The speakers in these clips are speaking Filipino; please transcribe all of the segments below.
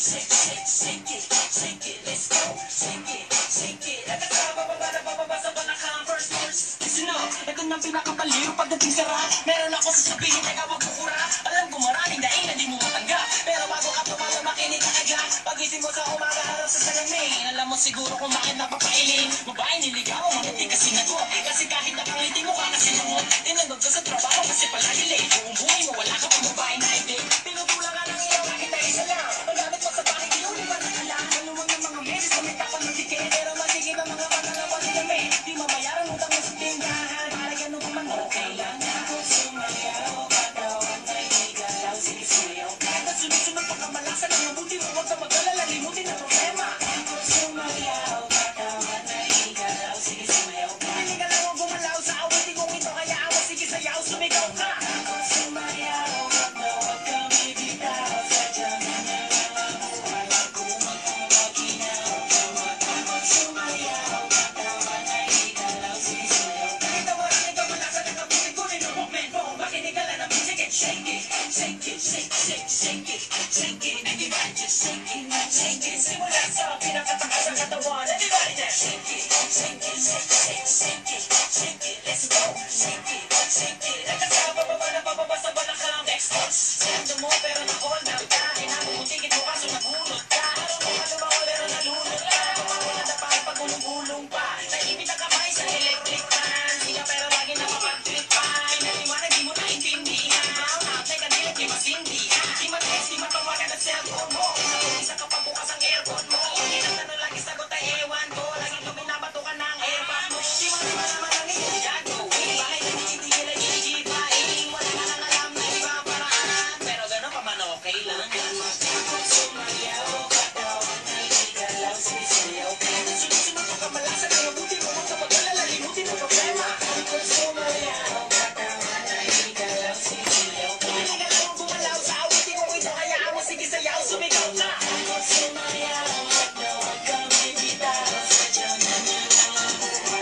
shake, shake, shake it, shake it, let's go. Shake it, shake it. At sa bababa na bababa sa balakang first verse. Listen up, ito na pinakapaliw pagdating sa rap. Meron ako sasabihin, teka wag bukura. Alam ko maraming daing na di mo matanggap. Pero bago ka tumala, makinig ka agad. Pagising mo sa umaga, harap sa salamin. Alam mo siguro kung bakit napapailing. Babae niligaw, mabuti kasi nagot. Kasi kahit nakangiti mo ka kasi lungot. Tinanggap ka sa trabaho kasi palagi late. Buong buhay mo, wala ka pang babae na i-date. Pinutulang ka ng iyong kahit na isa lang. Paggamit mo sa bahay, di uli pa na alam. Maluwag ng mga meses, kumita pa ng tiket. Pero masigit ang mga bata na pati kami. Di mabayaran utang mo sa tindahan. Para ganun pa man, okay lang. Ako sumayaw, katawan ay igalaw, sinisiyaw. Kahit na sunod-sunod pa kamalasan ang mabuti mo, huwag ka mag-alala, limutin ang problema. Ako sumayaw, katawan ay igalaw, sinisiyaw. Pili ka lang huwag gumalaw sa awit, kung ito kaya awas, sige sayaw, sumigaw ka. Ako sumayaw, huwag ka bibitaw, sadyang nangyayang ang buhay, kumag kumaginaw. Ako sumayaw, katawan ay igalaw, sinisiyaw. Kahit na maraming kamalasan ang kabuti-gunin ng momento, makinig ka lang ng music and shake it, shake it, shake, shake, shake it, shake it, everybody just shake it, shake it. Simula sa pinakatakas ng katawan, everybody just shake it, shake it, shake, shake, shake it, shake it, let's go, shake it, shake it. At sa bababa na bababa sa balakang exports. Sendo mo pero na-hold up ka, inabubutikit mo kaso nabunot ka. Araw mo ka lumawal pero nalunod ka. Wala na parang pagulong-gulong pa. Naipit ang kamay sa electric fan. Di ka pero lagi nakapag-trip pan. Naliwanag di mo naintindihan. Brown out like a dilit, di masindihan. Di ma-text, di matawagan ang cellphone mo. Isa ka pa bukas ang aircon mo. Inang na lagi sagot ay ewan ko. Laging tuminabato ka ng airback mo. Di mo naman ang iyong gagawin. Bakit nanitigil ay gigipain? Wala ka nang alam na ibang paraan. Pero gano'n pa man okay lang. Ako sumayaw, katawan ay igalaw, sisiyaw. Sunod-sunod ang kamalasan ang mabuti mo. Huwag ka mag-alala, limutin ang problema. Ako sumayaw, katawan ay igalaw, sisiyaw. Pili ka lang gumalaw sa awitin mo ito kaya ako sige sayaw, sumigaw ka. Ako sumayaw, huwag ka bibitaw, sadyang nangyayang ang buhay,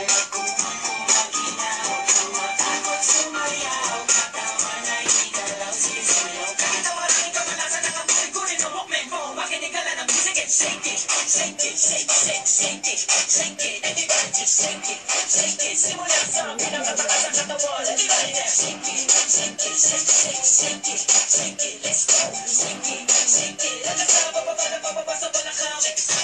kumaginaw. Ako sumayaw, katawan ay igalaw, sisiyaw. Kahit na maraming kamalasan ang kabuti-gunin ng walkman mo, makinig ka lang ng music and shake it, shake it, shake, shake, shake it, shake it, everybody just shake it, shake it. Simula sa pinakatakas ng katawan, everybody just shake it, shake it, shake, shake, shake it, shake it, let's go, shake it, shake it. At sa bababa na bababa sa balakang